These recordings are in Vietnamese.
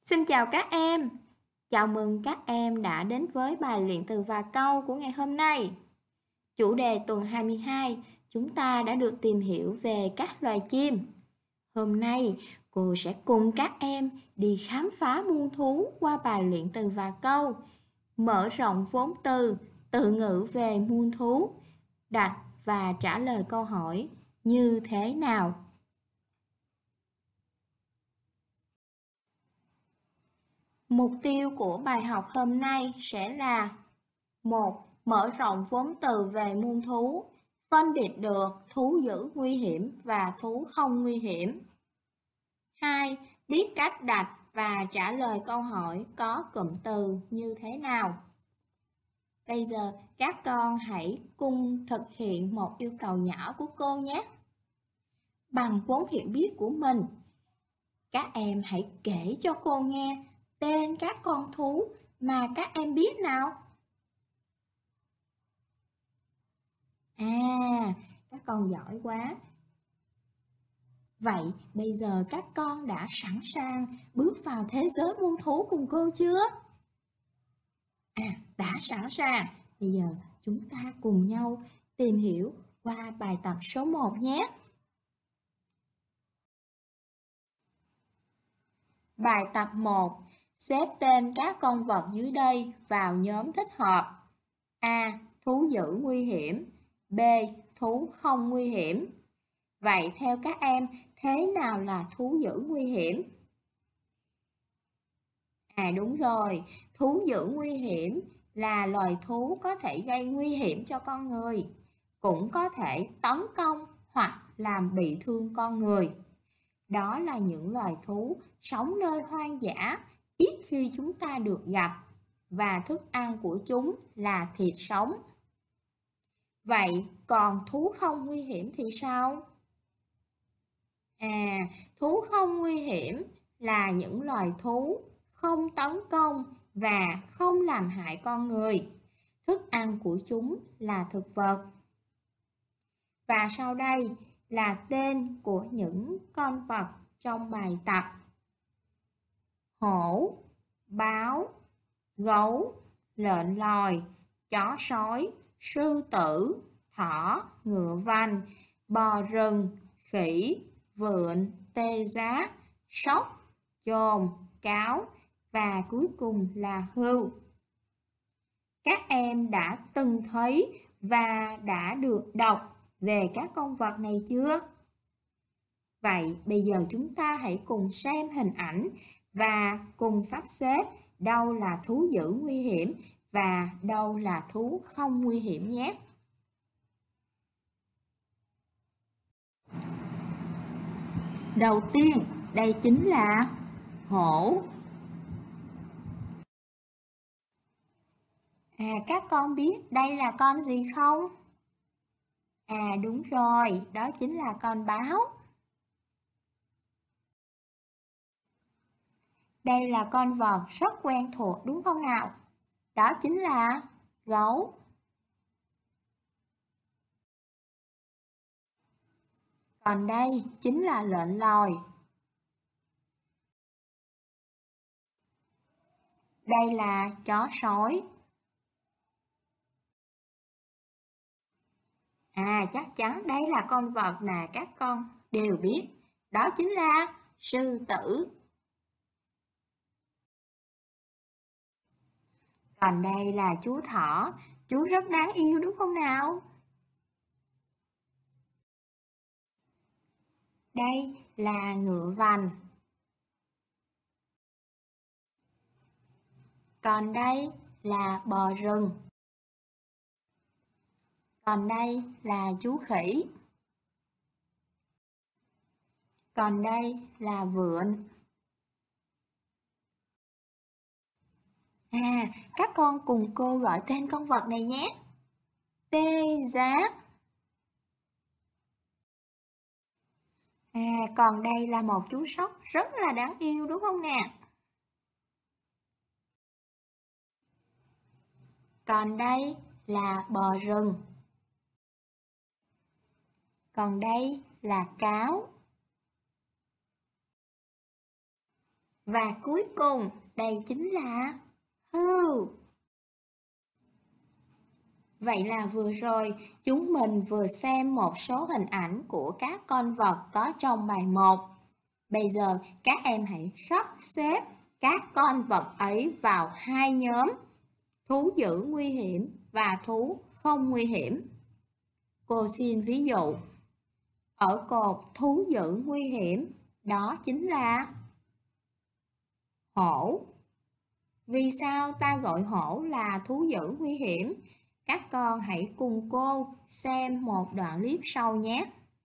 Xin chào các em. Chào mừng các em đã đến với bài luyện từ và câu của ngày hôm nay. Chủ đề tuần 22, chúng ta đã được tìm hiểu về các loài chim. Hôm nay, cô sẽ cùng các em đi khám phá muôn thú qua bài luyện từ và câu, mở rộng vốn từ, tự ngữ về muôn thú, đặt và trả lời câu hỏi như thế nào. Mục tiêu của bài học hôm nay sẽ là: 1. Mở rộng vốn từ về muôn thú, phân biệt được thú dữ nguy hiểm và thú không nguy hiểm. 2. Biết cách đặt và trả lời câu hỏi có cụm từ như thế nào. Bây giờ các con hãy cùng thực hiện một yêu cầu nhỏ của cô nhé. Bằng vốn hiểu biết của mình, các em hãy kể cho cô nghe tên các con thú mà các em biết nào. Các con giỏi quá. Vậy bây giờ các con đã sẵn sàng bước vào thế giới muôn thú cùng cô chưa? Đã sẵn sàng. Bây giờ chúng ta cùng nhau tìm hiểu qua bài tập số 1 nhé. Bài tập 1. Xếp tên các con vật dưới đây vào nhóm thích hợp. A. Thú dữ nguy hiểm. B. Thú không nguy hiểm. Vậy theo các em, thế nào là thú dữ nguy hiểm? Đúng rồi, thú dữ nguy hiểm là loài thú có thể gây nguy hiểm cho con người, cũng có thể tấn công hoặc làm bị thương con người. Đó là những loài thú sống nơi hoang dã, ít khi chúng ta được gặp, và thức ăn của chúng là thịt sống. Vậy còn thú không nguy hiểm thì sao? Thú không nguy hiểm là những loài thú không tấn công và không làm hại con người. Thức ăn của chúng là thực vật. Và sau đây là tên của những con vật trong bài tập: hổ, báo, gấu, lợn lòi, chó sói, sư tử, thỏ, ngựa vằn, bò rừng, khỉ, vượn, tê giác, sóc, chồn, cáo và cuối cùng là hươu. Các em đã từng thấy và đã được đọc về các con vật này chưa? Vậy bây giờ chúng ta hãy cùng xem hình ảnh và cùng sắp xếp đâu là thú dữ nguy hiểm và đâu là thú không nguy hiểm nhé. Đầu tiên, đây chính là hổ. Các con biết đây là con gì không? Đúng rồi, đó chính là con báo. Đây là con vật rất quen thuộc đúng không nào? Đó chính là gấu. Còn đây chính là lợn lòi. Đây là chó sói. Chắc chắn đây là con vật mà các con đều biết. Đó chính là sư tử. Còn đây là chú thỏ. Chú rất đáng yêu đúng không nào? Đây là ngựa vằn. Còn đây là bò rừng. Còn đây là chú khỉ. Còn đây là vượn. Các con cùng cô gọi tên con vật này nhé. Tê giác. Còn đây là một chú sóc rất là đáng yêu đúng không nè? Còn đây là bò rừng. Còn đây là cáo. Và cuối cùng, đây chính là hươu. Vậy là vừa rồi, chúng mình vừa xem một số hình ảnh của các con vật có trong bài 1. Bây giờ, các em hãy sắp xếp các con vật ấy vào hai nhóm: thú dữ nguy hiểm và thú không nguy hiểm. Cô xin ví dụ. Ở cột thú dữ nguy hiểm, đó chính là hổ. Vì sao ta gọi hổ là thú dữ nguy hiểm? Các con hãy cùng cô xem một đoạn clip sau nhé.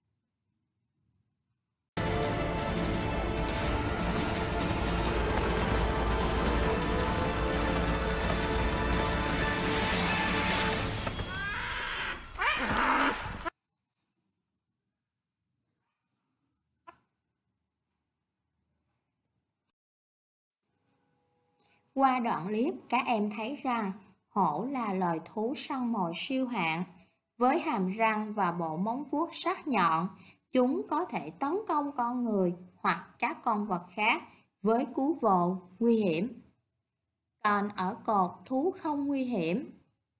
Qua đoạn clip, các em thấy rằng hổ là loài thú săn mồi siêu hạng. Với hàm răng và bộ móng vuốt sắc nhọn, chúng có thể tấn công con người hoặc các con vật khác với cú vồ nguy hiểm. Còn ở cột thú không nguy hiểm,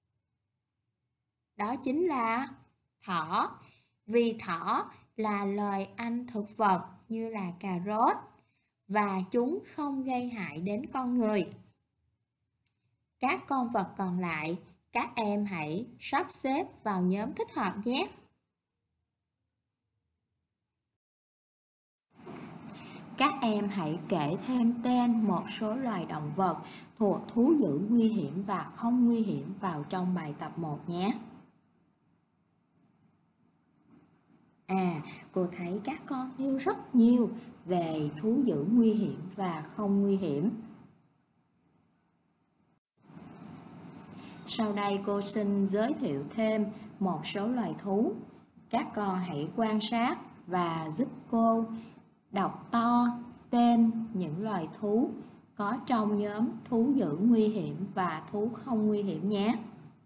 đó chính là thỏ. Vì thỏ là loài ăn thực vật như là cà rốt và chúng không gây hại đến con người. Các con vật còn lại, các em hãy sắp xếp vào nhóm thích hợp nhé. Các em hãy kể thêm tên một số loài động vật thuộc thú dữ nguy hiểm và không nguy hiểm vào trong bài tập 1 nhé. Cô thấy các con nêu rất nhiều về thú dữ nguy hiểm và không nguy hiểm. Sau đây cô xin giới thiệu thêm một số loài thú. Các con hãy quan sát và giúp cô đọc to tên những loài thú có trong nhóm thú dữ nguy hiểm và thú không nguy hiểm nhé.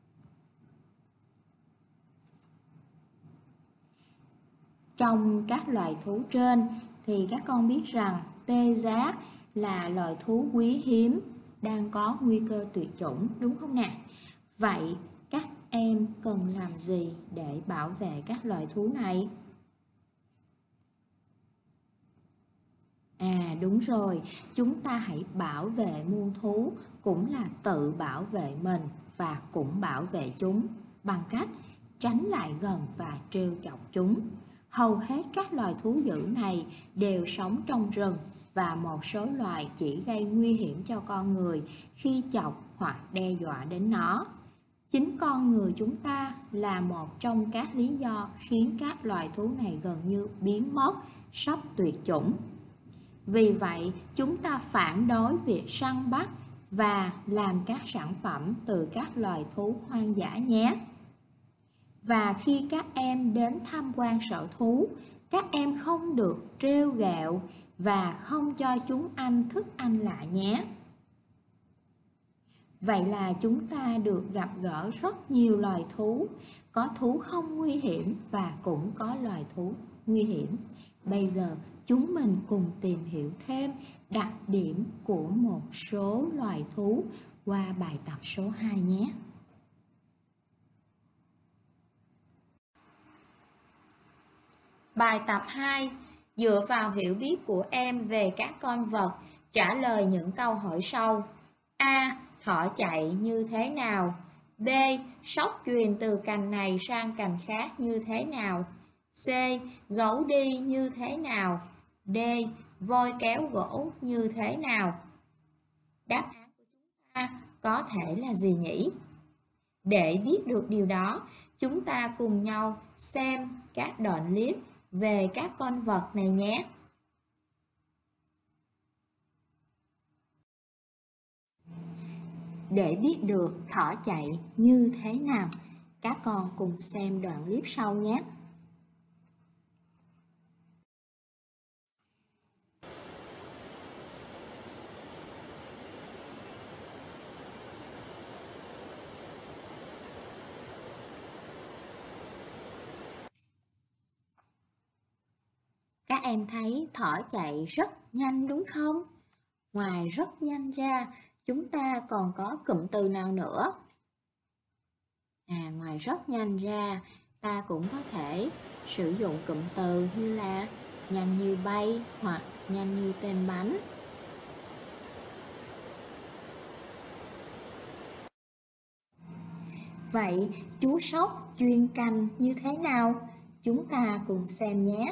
Trong các loài thú trên thì các con biết rằng tê giác là loài thú quý hiếm đang có nguy cơ tuyệt chủng, đúng không nào? Vậy các em cần làm gì để bảo vệ các loài thú này? Đúng rồi, chúng ta hãy bảo vệ muôn thú cũng là tự bảo vệ mình và cũng bảo vệ chúng bằng cách tránh lại gần và trêu chọc chúng. Hầu hết các loài thú dữ này đều sống trong rừng và một số loài chỉ gây nguy hiểm cho con người khi chọc hoặc đe dọa đến nó. Chính con người chúng ta là một trong các lý do khiến các loài thú này gần như biến mất, sắp tuyệt chủng. Vì vậy, chúng ta phản đối việc săn bắt và làm các sản phẩm từ các loài thú hoang dã nhé. Và khi các em đến tham quan sở thú, các em không được trêu ghẹo và không cho chúng ăn thức ăn lạ nhé. Vậy là chúng ta được gặp gỡ rất nhiều loài thú, có thú không nguy hiểm và cũng có loài thú nguy hiểm. Bây giờ chúng mình cùng tìm hiểu thêm đặc điểm của một số loài thú qua bài tập số 2 nhé. Bài tập 2. Dựa vào hiểu biết của em về các con vật, trả lời những câu hỏi sau. A. Thỏ chạy như thế nào? B. Sóc chuyền từ cành này sang cành khác như thế nào? C. Gấu đi như thế nào? D. Voi kéo gỗ như thế nào? Đáp án của chúng ta có thể là gì nhỉ? Để biết được điều đó, chúng ta cùng nhau xem các đoạn clip về các con vật này nhé. Để biết được thỏ chạy như thế nào, các con cùng xem đoạn clip sau nhé. Các em thấy thỏ chạy rất nhanh đúng không? Ngoài rất nhanh ra, chúng ta còn có cụm từ nào nữa? Ngoài rất nhanh ra, ta cũng có thể sử dụng cụm từ như là nhanh như bay hoặc nhanh như tên bắn. Vậy chú sóc chuyên canh như thế nào? Chúng ta cùng xem nhé.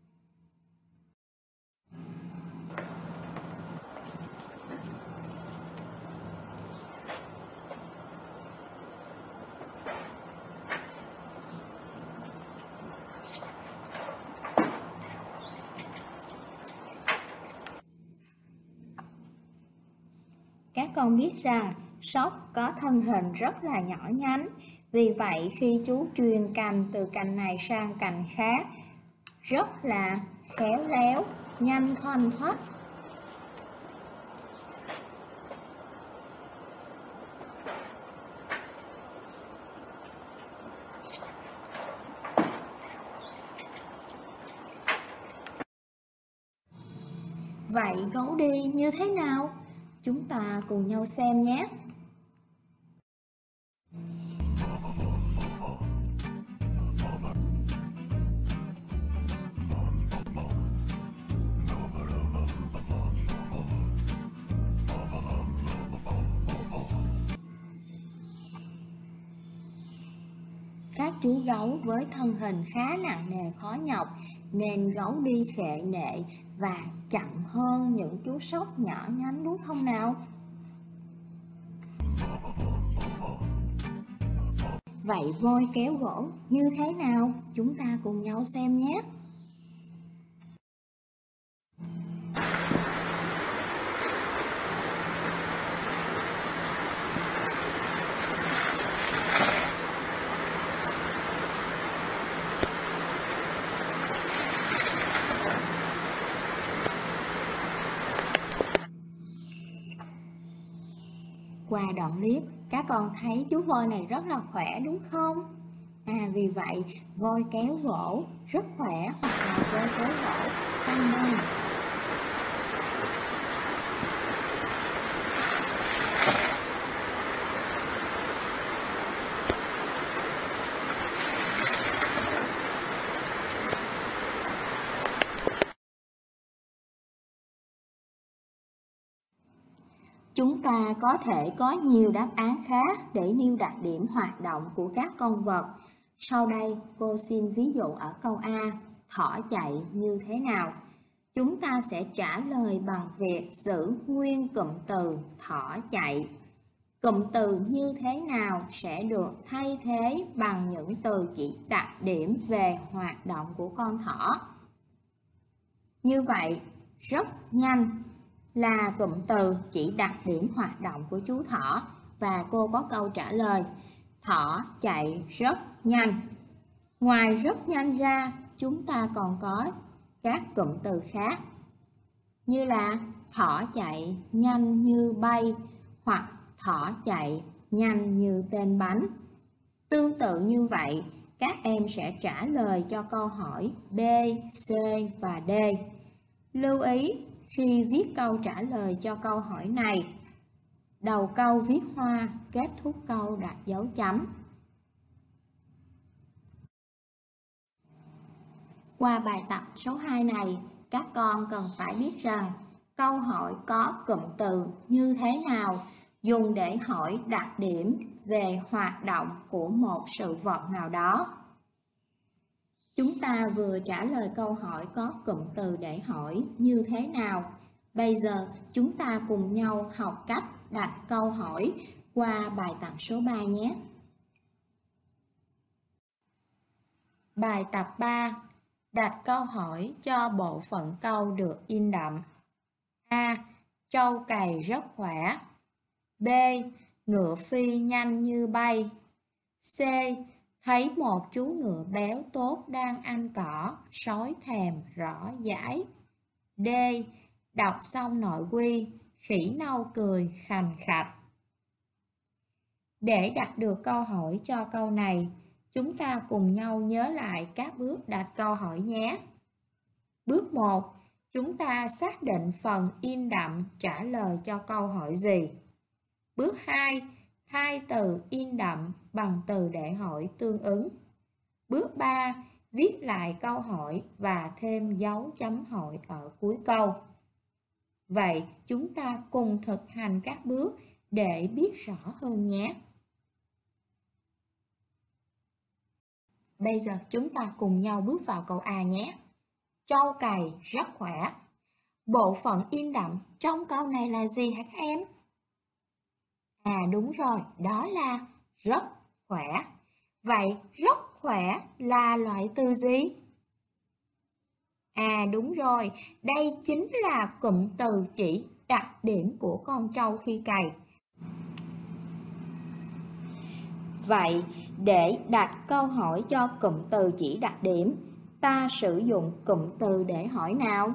Các con biết rằng sóc có thân hình rất là nhỏ nhắn, vì vậy khi chú truyền cành từ cành này sang cành khác rất là khéo léo, nhanh thoăn thoắt. Vậy gấu đi như thế nào? Chúng ta cùng nhau xem nhé. Các chú gấu với thân hình khá nặng nề khó nhọc nên gấu đi khệ nệ và chậm hơn những chú sóc nhỏ nhắn, đúng không nào? Vậy voi kéo gỗ như thế nào? Chúng ta cùng nhau xem nhé. Qua đoạn clip, các con thấy chú voi này rất là khỏe đúng không? Vì vậy, voi kéo gỗ rất khỏe hoặc là voi kéo gỗ tăng nhanh. Chúng ta có thể có nhiều đáp án khác để nêu đặc điểm hoạt động của các con vật. Sau đây, cô xin ví dụ ở câu A, thỏ chạy như thế nào? Chúng ta sẽ trả lời bằng việc giữ nguyên cụm từ thỏ chạy. Cụm từ như thế nào sẽ được thay thế bằng những từ chỉ đặc điểm về hoạt động của con thỏ. Như vậy, rất nhanh là cụm từ chỉ đặc điểm hoạt động của chú thỏ và cô có câu trả lời thỏ chạy rất nhanh. Ngoài rất nhanh ra, chúng ta còn có các cụm từ khác như là thỏ chạy nhanh như bay hoặc thỏ chạy nhanh như tên bắn. Tương tự như vậy, các em sẽ trả lời cho câu hỏi B, C và D. Lưu ý khi viết câu trả lời cho câu hỏi này, đầu câu viết hoa, kết thúc câu đặt dấu chấm. Qua bài tập số 2 này, các con cần phải biết rằng câu hỏi có cụm từ như thế nào dùng để hỏi đặc điểm về hoạt động của một sự vật nào đó. Chúng ta vừa trả lời câu hỏi có cụm từ để hỏi như thế nào. Bây giờ chúng ta cùng nhau học cách đặt câu hỏi qua bài tập số 3 nhé. Bài tập 3. Đặt câu hỏi cho bộ phận câu được in đậm. A. Trâu cày rất khỏe. B. Ngựa phi nhanh như bay. C. Thấy một chú ngựa béo tốt đang ăn cỏ, sói thèm rõ dãi. D. Đọc xong nội quy, khỉ nâu cười khành khạch. Để đặt được câu hỏi cho câu này, chúng ta cùng nhau nhớ lại các bước đặt câu hỏi nhé. Bước 1. Chúng ta xác định phần in đậm trả lời cho câu hỏi gì? Bước 2. Thay từ in đậm bằng từ để hỏi tương ứng. Bước 3. Viết lại câu hỏi và thêm dấu chấm hỏi ở cuối câu. Vậy chúng ta cùng thực hành các bước để biết rõ hơn nhé. Bây giờ chúng ta cùng nhau bước vào câu A nhé. Trâu cày rất khỏe. Bộ phận in đậm trong câu này là gì hả các em? À đúng rồi, đó là rất khỏe. Vậy rất khỏe là loại từ gì? À đúng rồi, đây chính là cụm từ chỉ đặc điểm của con trâu khi cày. Vậy, để đặt câu hỏi cho cụm từ chỉ đặc điểm, ta sử dụng cụm từ để hỏi nào?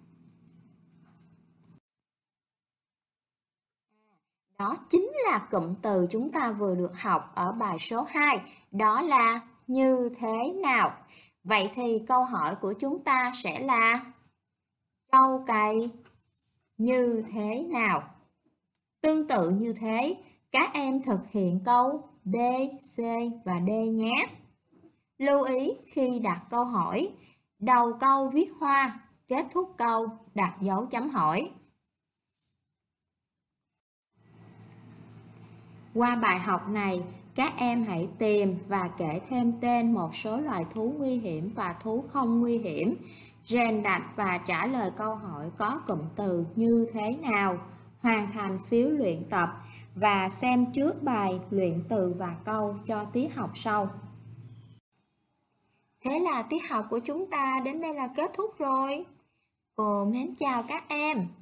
Đó chính là cụm từ chúng ta vừa được học ở bài số 2, đó là như thế nào. Vậy thì câu hỏi của chúng ta sẽ là trâu cày như thế nào? Tương tự như thế, các em thực hiện câu B, C và D nhé. Lưu ý khi đặt câu hỏi, đầu câu viết hoa, kết thúc câu đặt dấu chấm hỏi. Qua bài học này, các em hãy tìm và kể thêm tên một số loài thú nguy hiểm và thú không nguy hiểm, rèn đặt và trả lời câu hỏi có cụm từ như thế nào, hoàn thành phiếu luyện tập và xem trước bài luyện từ và câu cho tiết học sau. Thế là tiết học của chúng ta đến đây là kết thúc rồi. Cô mến chào các em.